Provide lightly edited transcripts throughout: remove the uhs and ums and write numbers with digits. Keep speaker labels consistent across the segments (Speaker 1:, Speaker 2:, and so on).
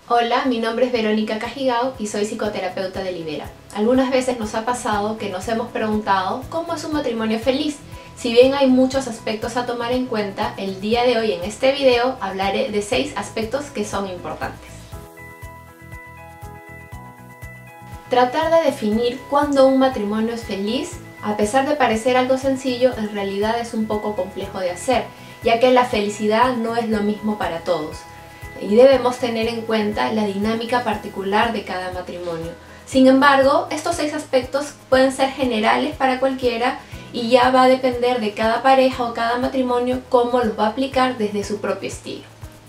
Speaker 1: Hola, mi nombre es Verónica Cajigao y soy psicoterapeuta de Libera. Algunas veces nos ha pasado que nos hemos preguntado ¿cómo es un matrimonio feliz? Si bien hay muchos aspectos a tomar en cuenta, el día de hoy en este video hablaré de 6 aspectos que son importantes. Tratar de definir cuándo un matrimonio es feliz, a pesar de parecer algo sencillo, en realidad es un poco complejo de hacer, ya que la felicidad no es lo mismo para todos. Y debemos tener en cuenta la dinámica particular de cada matrimonio. Sin embargo, estos 6 aspectos pueden ser generales para cualquiera y ya va a depender de cada pareja o cada matrimonio cómo los va a aplicar desde su propio estilo.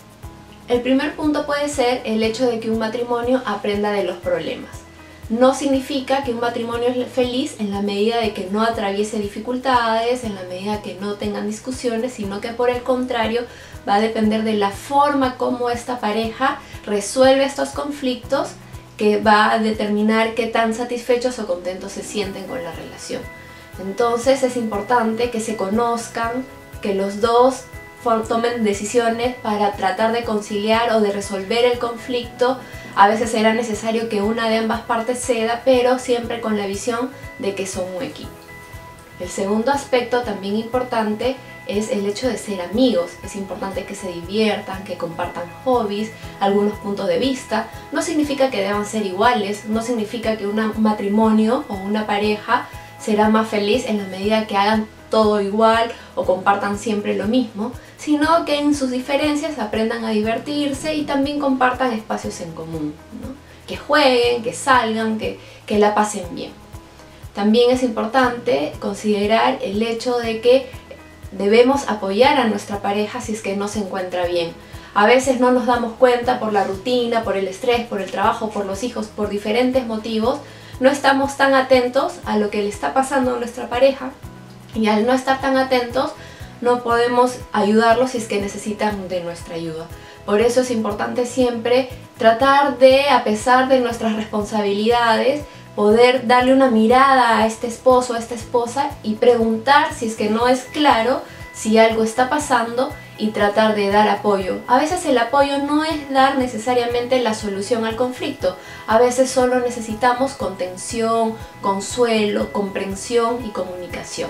Speaker 1: El primer punto puede ser el hecho de que un matrimonio aprenda de los problemas. No significa que un matrimonio es feliz en la medida de que no atraviese dificultades, en la medida que no tengan discusiones, sino que por el contrario va a depender de la forma como esta pareja resuelve estos conflictos, que va a determinar qué tan satisfechos o contentos se sienten con la relación. Entonces es importante que se conozcan, que los dos tomen decisiones para tratar de conciliar o de resolver el conflicto. A veces será necesario que una de ambas partes ceda, pero siempre con la visión de que son un equipo. El segundo aspecto también importante es el hecho de ser amigos. Es importante que se diviertan, que compartan hobbies, algunos puntos de vista. No significa que deban ser iguales, no significa que un matrimonio o una pareja será más feliz en la medida que hagan todo igual o compartan siempre lo mismo, sino que en sus diferencias aprendan a divertirse y también compartan espacios en común, ¿no? Que jueguen, que salgan, que la pasen bien. También es importante considerar el hecho de que debemos apoyar a nuestra pareja si es que no se encuentra bien. A veces no nos damos cuenta por la rutina, por el estrés, por el trabajo, por los hijos, por diferentes motivos. No estamos tan atentos a lo que le está pasando a nuestra pareja y al no estar tan atentos no podemos ayudarlos si es que necesitan de nuestra ayuda. Por eso es importante siempre tratar de, a pesar de nuestras responsabilidades, poder darle una mirada a este esposo, a esta esposa y preguntar si es que no es claro si algo está pasando y tratar de dar apoyo. A veces el apoyo no es dar necesariamente la solución al conflicto. A veces solo necesitamos contención, consuelo, comprensión y comunicación.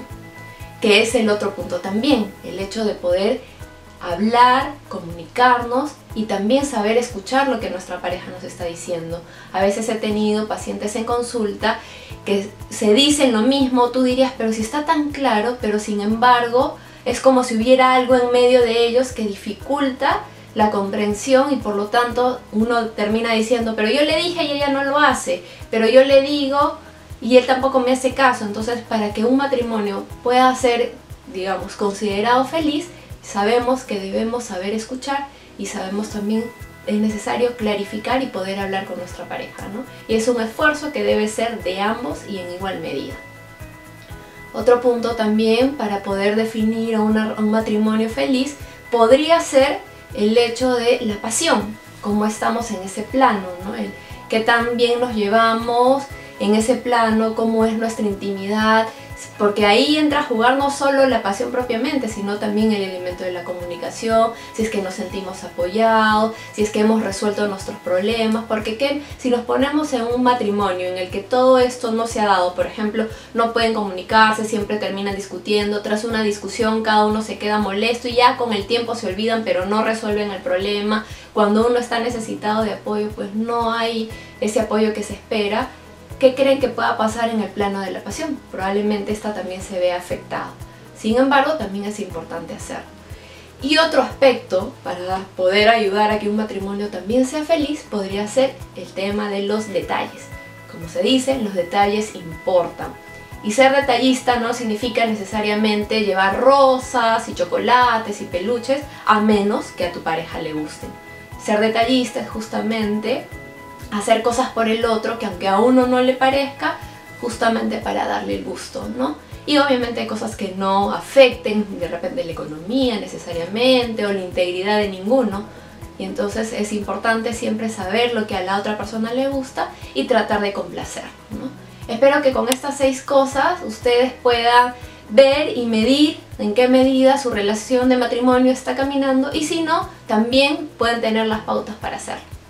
Speaker 1: Que es el otro punto también, el hecho de poder hablar, comunicarnos y también saber escuchar lo que nuestra pareja nos está diciendo. A veces he tenido pacientes en consulta que se dicen lo mismo, tú dirías, pero si está tan claro, pero sin embargo es como si hubiera algo en medio de ellos que dificulta la comprensión y por lo tanto uno termina diciendo, pero yo le dije y ella no lo hace, pero yo le digo y él tampoco me hace caso. Entonces, para que un matrimonio pueda ser, digamos, considerado feliz, sabemos que debemos saber escuchar y sabemos también es necesario clarificar y poder hablar con nuestra pareja, ¿no? Y es un esfuerzo que debe ser de ambos y en igual medida. Otro punto también para poder definir a un matrimonio feliz podría ser el hecho de la pasión, cómo estamos en ese plano, ¿no? El qué tan bien nos llevamos en ese plano, cómo es nuestra intimidad, porque ahí entra a jugar no solo la pasión propiamente, sino también el elemento de la comunicación, si es que nos sentimos apoyados, si es que hemos resuelto nuestros problemas, porque si nos ponemos en un matrimonio en el que todo esto no se ha dado, por ejemplo, no pueden comunicarse, siempre terminan discutiendo, tras una discusión cada uno se queda molesto y ya con el tiempo se olvidan pero no resuelven el problema, cuando uno está necesitado de apoyo pues no hay ese apoyo que se espera. ¿Qué creen que pueda pasar en el plano de la pasión? Probablemente esta también se vea afectada. Sin embargo, también es importante hacerlo. Y otro aspecto para poder ayudar a que un matrimonio también sea feliz podría ser el tema de los detalles. Como se dice, los detalles importan. Y ser detallista no significa necesariamente llevar rosas y chocolates y peluches, a menos que a tu pareja le gusten. Ser detallista es justamente hacer cosas por el otro que aunque a uno no le parezca, justamente para darle el gusto, ¿no? Y obviamente hay cosas que no afecten de repente la economía necesariamente o la integridad de ninguno. Y entonces es importante siempre saber lo que a la otra persona le gusta y tratar de complacer, ¿no? Espero que con estas 6 cosas ustedes puedan ver y medir en qué medida su relación de matrimonio está caminando y si no, también pueden tener las pautas para hacerlo.